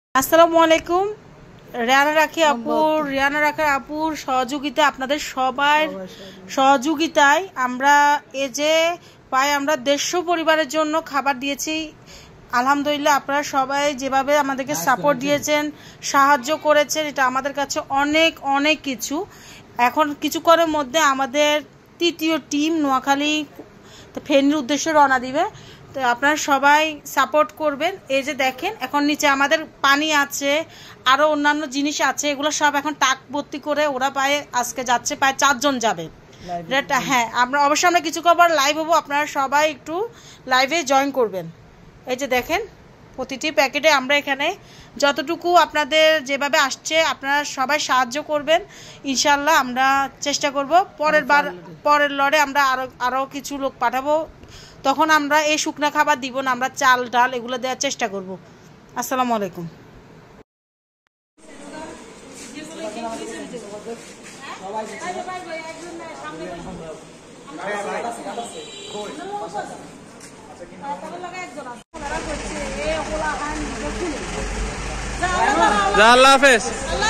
আসসালামু আলাইকুম। রিয়ানা রাখি আপুর সহযোগিতা, আপনাদের সবার সহযোগিতায় আমরা এই যে আমরা 150 পরিবারের জন্য খাবার দিয়েছি। আলহামদুলিল্লাহ, আপনারা সবাই যেভাবে আমাদেরকে সাপোর্ট দিয়েছেন, সাহায্য করেছেন, এটা আমাদের কাছে অনেক অনেক কিছু। এখন কিছুক্ষণের মধ্যে আমাদের তৃতীয় টিম নোয়াখালী ফেনীর উদ্দেশ্যে রওনা দিবে। তো আপনারা সবাই সাপোর্ট করবেন। এই যে দেখেন, এখন নিচে আমাদের পানি আছে, আরও অন্যান্য জিনিস আছে, এগুলো সব এখন টাক ভর্তি করে ওরা আজকে যাচ্ছে, 4 জন যাবে। হ্যাঁ, আমরা কিছু খবর লাইভ হবো, আপনারা সবাই একটু লাইভে জয়েন করবেন। এই যে দেখেন, প্রতিটি প্যাকেটে আমরা এখানে যতটুকু আপনাদের যেভাবে আসছে আপনারা সবাই সাহায্য করবেন। ইনশাল্লাহ আমরা চেষ্টা করব পরের লড়ে আমরা আরও কিছু লোক পাঠাবো। তখন আমরা এই শুকনা খাবার দিব না, আমরা চাল ডাল এগুলো দেওয়ার চেষ্টা করব। আসসালামু আলাইকুম। আল্লাহ হাফেজ।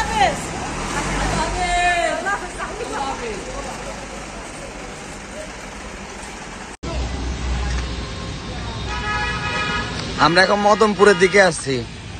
আমরা এখন মদনপুরের দিকে আসছি।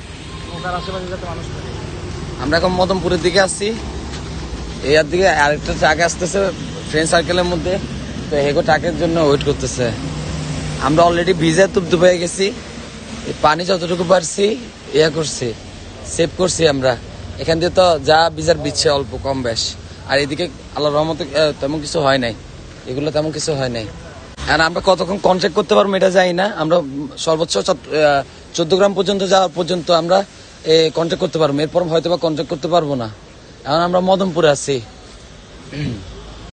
এর দিকে আরেকটা ট্রাক আসতেছে ফ্রেন্ড সার্কেলের মধ্যে, তো হেগো ট্রাকের জন্য ওয়েট করতেছে। আমরা অলরেডি ভিজে তুপ হয়ে গেছি, পানি যতটুকু পারছি করছি, সেভ করছি। আমরা এখান দিয়ে তো যা ভিজার বিচ্ছে অল্প কম বেশ, আর এদিকে আল্লাহর রহমতে তেমন কিছু হয় নাই, এগুলো তেমন কিছু হয় নাই। আর আমরা কতক্ষণ কন্ট্যাক্ট করতে পারবো এটা যাই না, আমরা সর্বোচ্চ 14 গ্রাম পর্যন্ত যাওয়ার পর্যন্ত আমরা কন্ট্যাক্ট করতে পারবো, এরপর হয়তো বা কন্ট্যাক্ট করতে পারবো না। এখন আমরা মদনপুরে আছি।